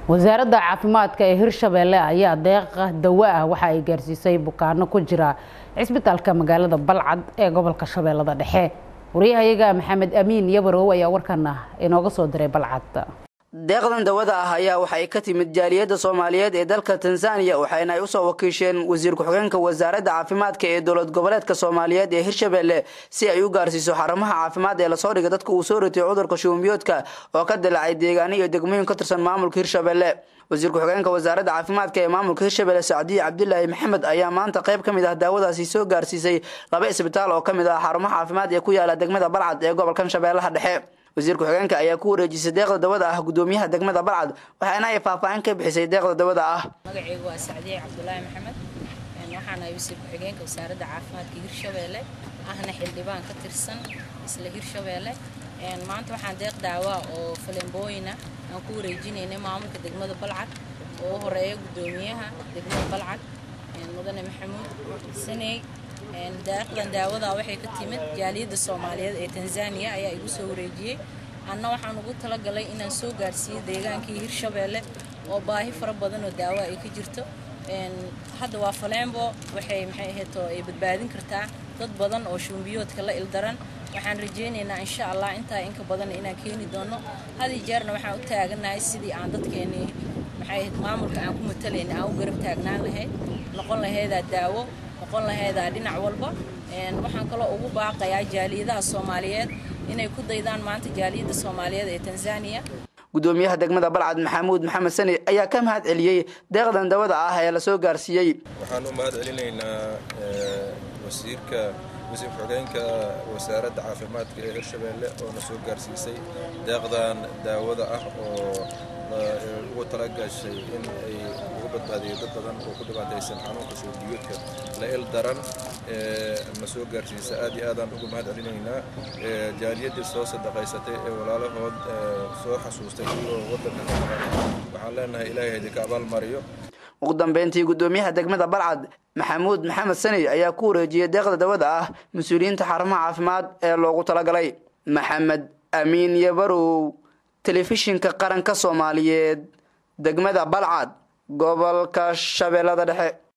wasaaradda caafimaadka ee Hirshabelle ayaa deeq dawo ah waxa ay gaarsiisay bukaano ku jira cisbitaalka magaalada Balcad ee gobolka Shabeellada Dhexe. Wariyahayaga Maxamed Amiin Yabarow ayaa warkana inooga soo diray Balcad. deeqdan dawada ah ayaa waxay ka timid jaaliyada Soomaaliyeed ee dalka Tansaaniya waxayna ay u soo wakiisheen wasiir ku-xigeenka wasaaradda caafimaadka ee dowlad goboleedka Soomaaliyeed ee Hirshabelle si ay u gaarsiiso xarumaha caafimaad ee la soo dhigay dadka uu soo ritay cudurka shubanbiyoodka oo ka dilaacay deegaano iyo degmooyin ka tirsan maamulka Hirshabelle. wasiir ku-xigeenka wasaaradda caafimaadka ee maamulka Hirshabelle Saacidi Cabdullaahi Maxamed ayaa maanta qayb kamid ah daawadaasi soo gaarsiisay laba isbitaal oo kamid ah xarumaha caafimaad ee ku yaala degmada Balcad ee gobolka Shabeellaha Dhexe. wasiir ku-xigeenka ayaa ku wareejisay deeqda dawada ah gudoomiyaha degmada Balcad waxaana ay faahfaahin ka bixisay deeqda dawada ah. magacaygu waa Saacidi Cabdullaahi Maxamed waxaana wasiir ku-xigeenka wasaaradda caafimaadka Hirshabelle ahna xildhibaan ka tirsan isla Hirshabelle maanta waxaan deeq daawo oo falembooyina aan ku wareejinaynay maamulka degmada Balcad oo horeeya gudoomiyaha degmada Balcad mudane Maxamuud Saney. deeqdan daawada waxay ka timid jaaliyada Soomaaliyeed ee Tansaaniya ayaa igu soo wareejiyay anna waxaan ugu talagalay inaan soo gaarsiiyo deegaankii Hirshabelle oo baahi fara badan oo daawo ay ka jirto hadda waa falembo waxay ay badbaadin kartaa dad badan oo shubanbiyoodka la ildaran waxaan rajeynaynaa insha Allah inta in ka badan inaan keeni doono hadii jeerna waxaan u taaganahay sidii aan dadkeeni maamulka aan ku matalayna aan u garab taagnaan lahayd noqon lahayd daawo noqon lahayd dhinac walba waxaan kale ugu baaqayaa jaaliyadaha Soomaaliyeed inay ku daydaan maanta jaaliyada Soomaaliyeed ee Tansaaniya. gudoomiyaha degmada Balcad Maxamuud Maxamed Sani ayaa ka mahad celiyay deeqdan dawada ah ee la soo gaarsiiyay. waxaan u mahad celinaynaa wasiir ku-xigeenka wasaaradda caafimaadka ee Hirshabelle oo na soo gaarsiisay deeqdan daawada ah oo ugu talagashay in ay ugu badbaadiyo dad badan oo ku dhibaataysan xanuunka shubanbiyoodka la ildaran na soo gaarsiisay aad iyo aad aan ugu mahad celinaynaa jaaliyadii soo sadaqaysatay ee walaalahood soo xasuustay oo wadanka ka maqan waxaan leenahay Ilaahay idinka abaal mariyo. ugu dambeyntii gudoomiyaha degmada Balcad Maxamuud Maxamed Sani ayaa ku wareejiyay deeqda dawada ah mas'uuliyiinta xarumaha caafimaad ee loogu talagalay. Maxamed Amiin Yabarow telefishinka qaranka Soomaaliyeed degmada Balcad gobolka Shabeellada Dhexe.